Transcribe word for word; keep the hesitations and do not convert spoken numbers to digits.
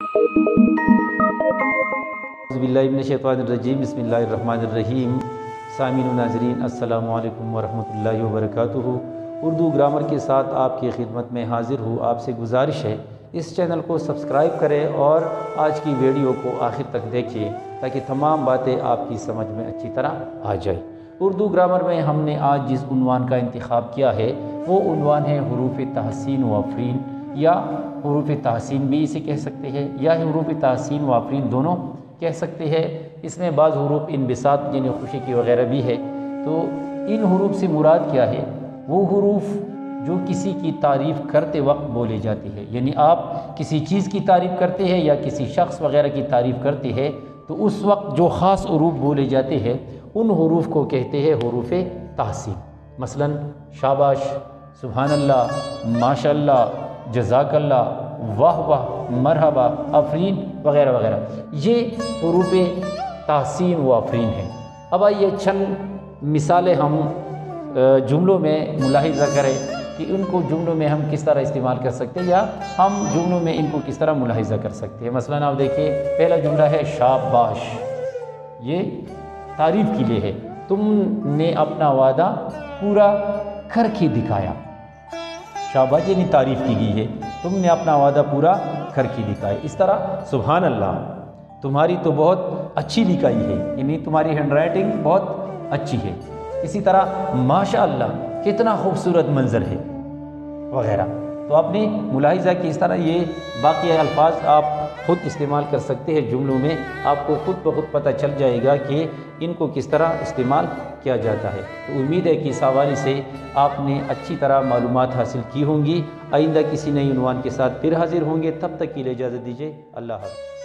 बिस्मिल्लाहिर्रहमानिर्रहीम बिस्मिल्लाहिर्रहमानिर्रहीम। सामीन व नाज़रीन अस्सलामु अलैकुम वरहमतुल्लाहि वबरकातुहू। उर्दू ग्रामर के साथ आपकी खिदमत में हाज़िर हूँ। आपसे गुजारिश है इस चैनल को सब्सक्राइब करें और आज की वीडियो को आखिर तक देखिए ताकि तमाम बातें आपकी समझ में अच्छी तरह आ जाए। उर्दू ग्रामर में हमने आज जिस उन्वान का इंतखाब किया है वो उन्वान है हुरूफ तहसीन व अफरीन, या हुरूफ तहसीन भी इसे कह सकते हैं या हुरूफ तहसीन व अफरीन दोनों कह सकते हैं। इसमें बाज़ हुरूफ इनबिसात यानी खुशी की वगैरह भी है। तो इन हुरूफ से मुराद क्या है? वो हुरूफ जो किसी की तारीफ़ करते वक्त बोले जाते हैं, यानी आप किसी चीज़ की तारीफ़ करते हैं या किसी शख्स वगैरह की तारीफ़ करते हैं तो उस वक्त जो ख़ास हुरूफ बोले जाते हैं उन हुरूफ को कहते हैं हुरूफ तहसीन। मसलन शाबाश, सुभान अल्लाह, माशाअल्लाह, जज़ाकल्लाह, वाह वाह, मरहबा, अफरीन वगैरह वगैरह, ये हुरूफ तहसीन व अफरीन है। अब आइए चंद मिसालें हम जुमलों में मुलाहिज़ा करें कि उनको जुमलों में हम किस तरह इस्तेमाल कर सकते हैं या हम जुमलों में इनको किस तरह मुलाहिज़ा कर सकते हैं। मसलन आप देखिए, पहला जुमला है शाबाश, ये तारीफ़ के लिए है। तुमने अपना वादा पूरा करके दिखाया। शाबाश यानी तारीफ़ की गई है, तुमने अपना वादा पूरा करके दिखाया। इस तरह सुभान अल्लाह, तुम्हारी तो बहुत अच्छी लिखाई है, यानी तुम्हारी हैंड राइटिंग बहुत अच्छी है। इसी तरह माशा अल्लाह, कितना खूबसूरत मंजर है वगैरह। तो आपने मुलाहिज़ा की इस तरह ये बाकी अल्फाज आप ख़ुद इस्तेमाल कर सकते हैं जुमलों में, आपको ख़ुद ब खुद पता चल जाएगा कि इनको किस तरह इस्तेमाल किया जाता है। तो उम्मीद है कि इस हवाले से आपने अच्छी तरह मालूमात हासिल की होंगी। आइंदा किसी नई उन्वान के साथ फिर हाजिर होंगे, तब तक के लिए इजाज़त दीजिए। अल्लाह हाफ़िज़।